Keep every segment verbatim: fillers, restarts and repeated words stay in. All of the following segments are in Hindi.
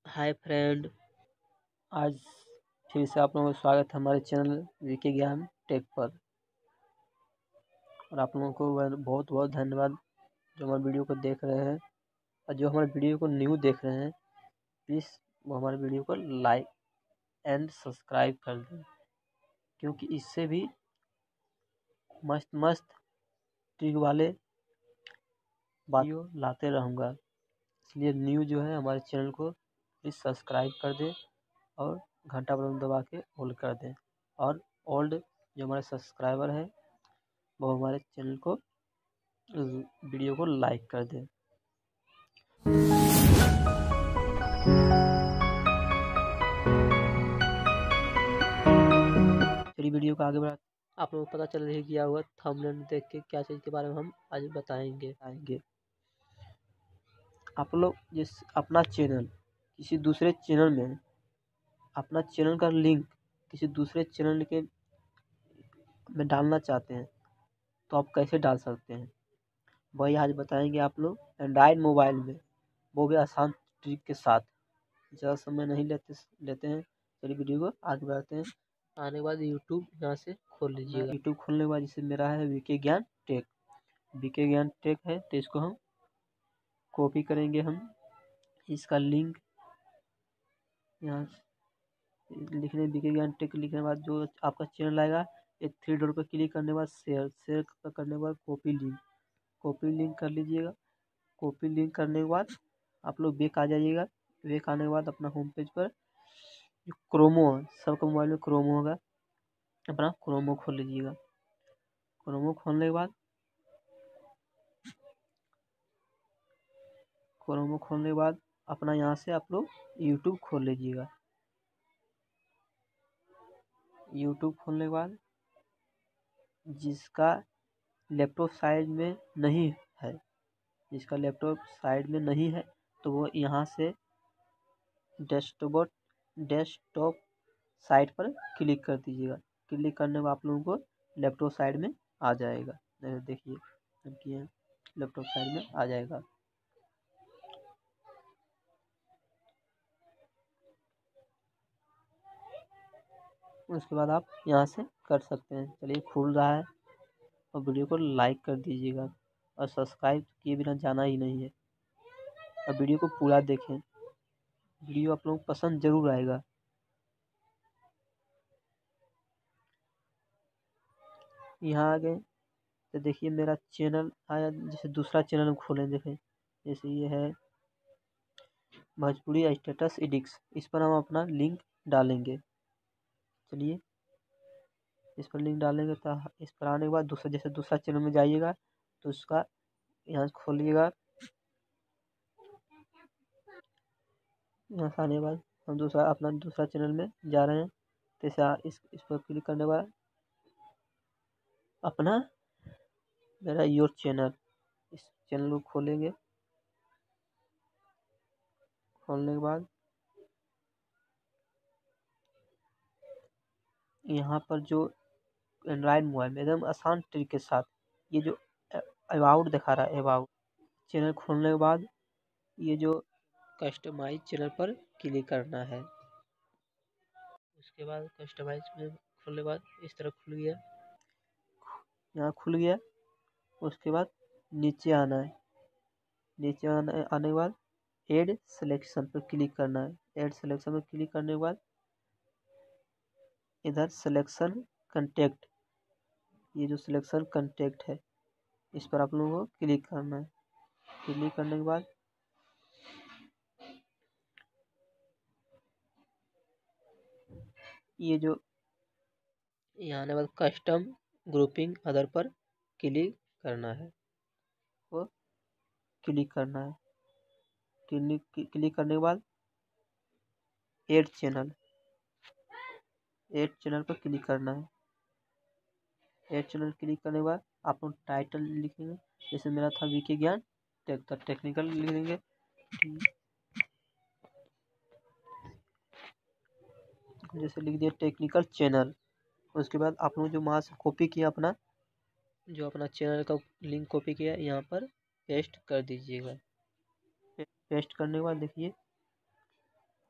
हाय फ्रेंड, आज फिर से आप लोगों का स्वागत है हमारे चैनल वीके ज्ञान टेक पर। और आप लोगों को बहुत बहुत धन्यवाद जो हमारे वीडियो को देख रहे हैं। और जो हमारे वीडियो को न्यू देख रहे हैं, प्लीज़ वो हमारे वीडियो को लाइक एंड सब्सक्राइब कर दें, क्योंकि इससे भी मस्त मस्त ट्रिक वाले वीडियो लाते रहूँगा। इसलिए न्यू जो है हमारे चैनल को प्लीज़ सब्सक्राइब कर दें और घंटा बटन दबा के ऑल कर दें। और ओल्ड जो हमारे सब्सक्राइबर हैं वो हमारे चैनल को वीडियो को लाइक कर दें। चलिए वीडियो को आगे बढ़ा। आप लोगों को पता चल रही गया हुआ थंबनेल देख के क्या चीज़ के बारे में हम आज बताएंगे आएंगे आप लोग जिस अपना चैनल किसी दूसरे चैनल में अपना चैनल का लिंक किसी दूसरे चैनल के में डालना चाहते हैं तो आप कैसे डाल सकते हैं, वही आज बताएंगे आप लोग एंड्रॉयड मोबाइल में, वो भी आसान ट्रिक के साथ। ज़्यादा समय नहीं लेते लेते हैं चलिए वीडियो को आगे बढ़ाते हैं। आने के बाद यूट्यूब यहाँ से खोल लीजिएगा। यूट्यूब खोलने के बाद जैसे मेरा है वीके ज्ञान टेक, वीके ज्ञान टेक है तो इसको हम कॉपी करेंगे। हम इसका लिंक यहाँ लिखने वीके ज्ञान टेक लिखने के बाद जो आपका चैनल आएगा, एक थ्री डॉट पर क्लिक करने के बाद शेयर शेयर करने के बाद कॉपी लिंक कॉपी लिंक कर लीजिएगा। कॉपी लिंक करने के बाद आप लोग बैक आ जाइएगा। बैक आने के बाद अपना होम पेज पर जो क्रोमो है, सबका मोबाइल में क्रोमो होगा, अपना क्रोमो खोल लीजिएगा। क्रोमो खोलने के बाद क्रोमो खोलने के बाद अपना यहाँ से आप लोग यूट्यूब खोल लीजिएगा। यूट्यूब खोलने के बाद जिसका लैपटॉप साइज में नहीं है जिसका लैपटॉप साइड में नहीं है तो वो यहाँ से डेस्कटॉप डेस्कटॉप साइट पर क्लिक कर दीजिएगा। क्लिक करने में आप लोगों को लैपटॉप साइड में आ जाएगा। देखिए हम किए लैपटॉप साइड में आ जाएगा। उसके बाद आप यहाँ से कर सकते हैं। चलिए खुल रहा है और वीडियो को लाइक कर दीजिएगा और सब्सक्राइब किए बिना जाना ही नहीं है। और वीडियो को पूरा देखें, वीडियो आप लोगों को पसंद जरूर आएगा। यहाँ आ गए तो देखिए मेरा चैनल आया। जैसे दूसरा चैनल खोलें, देखें जैसे ये है भोजपुरी स्टेटस एडिक्स, इस पर हम अपना लिंक डालेंगे। चलिए इस पर लिंक डालेंगे तो इस पर आने के बाद दूसरा जैसे दूसरा चैनल में जाइएगा तो उसका यहाँ खोलिएगा। यहाँ से आने के बाद हम दूसरा अपना दूसरा चैनल में जा रहे हैं तो इस इस पर क्लिक करने के बाद अपना मेरा योर चैनल, इस चैनल को खोलेंगे। खोलने के बाद यहाँ पर जो एंड्रॉयड मोबाइल में एकदम आसान ट्रिक के साथ ये जो अबाउट दिखा रहा है, अबाउट चैनल खोलने के बाद ये जो कस्टमाइज चैनल पर क्लिक करना है। उसके बाद कस्टमाइज में खोलने के बाद इस तरह खुल गया, यहाँ खुल गया। उसके बाद नीचे आना है। नीचे आने आने के बाद एड सिलेक्शन पर क्लिक करना है। एड सिलेक्शन पर क्लिक करने के बाद इधर सिलेक्शन कंटेक्ट, ये जो सिलेक्शन कंटेक्ट है इस पर आप लोगों को क्लिक करना है। क्लिक करने के बाद ये जो यहाँ आने बाद कस्टम ग्रुपिंग अदर पर क्लिक करना है, वो क्लिक करना है। क्लिक क्लिक करने के बाद एड चैनल एड चैनल पर क्लिक करना है। एड चैनल क्लिक करने के बाद आप लोग टाइटल लिखेंगे। जैसे मेरा था वीके ज्ञान टेक, तो टेक्निकल लिख देंगे। जैसे लिख दिया टेक्निकल चैनल। उसके बाद आप लोग जो वहाँ से कॉपी किया अपना जो अपना चैनल का लिंक कॉपी किया यहाँ पर पेस्ट कर दीजिएगा। पेस्ट करने के बाद देखिए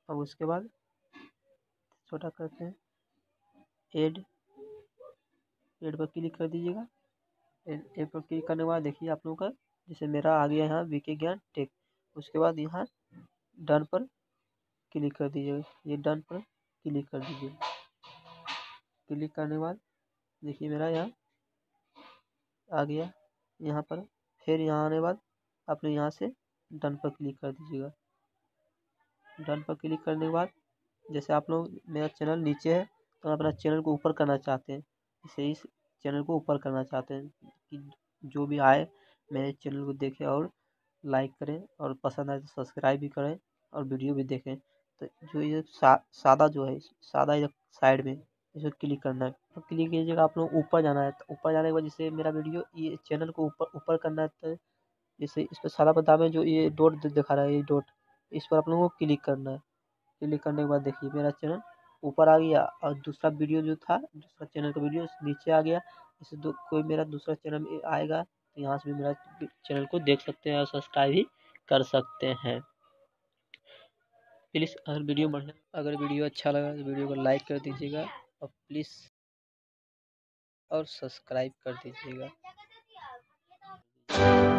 अब उसके बाद छोटा करते हैं, ऐड ऐड पर क्लिक कर दीजिएगा। ऐड पर क्लिक करने के बाद देखिए आप लोगों का जैसे मेरा आ गया यहाँ वीके ज्ञान टेक। उसके बाद यहाँ डन पर क्लिक कर दीजिएगा, ये डन पर क्लिक कर दीजिए। क्लिक करने के बाद देखिए मेरा यहाँ आ गया। यहाँ पर फिर यहाँ आने के बाद आपने यहाँ से डन पर क्लिक कर दीजिएगा। डन पर क्लिक करने के बाद जैसे आप लोग मेरा चैनल नीचे है तो अपना चैनल को ऊपर करना चाहते हैं, इसे इस चैनल को ऊपर करना चाहते हैं कि जो भी आए मेरे चैनल को देखें और लाइक करें और पसंद आए तो सब्सक्राइब भी करें और वीडियो भी देखें। तो जो ये सा, सादा जो है सादा इधर साइड में इसे क्लिक करना है। तो क्लिक कीजिएगा, आप लोग ऊपर जाना है। तो ऊपर जाने के बाद जैसे मेरा वीडियो ये चैनल को ऊपर ऊपर करना है तो जैसे इस पर सादा बदाम में जो ये डॉट दिखा रहा है, ये डॉट इस पर आप लोगों को क्लिक करना है। क्लिक करने के बाद देखिए मेरा चैनल ऊपर आ गया और दूसरा वीडियो जो था दूसरा चैनल का वीडियो नीचे आ गया। जैसे दो कोई मेरा दूसरा चैनल आएगा तो यहाँ से भी मेरा चैनल को देख सकते हैं और सब्सक्राइब भी कर सकते हैं। प्लीज़ अगर वीडियो बढ़िया अगर वीडियो अच्छा लगा तो वीडियो को लाइक कर दीजिएगा और प्लीज़ और सब्सक्राइब कर दीजिएगा।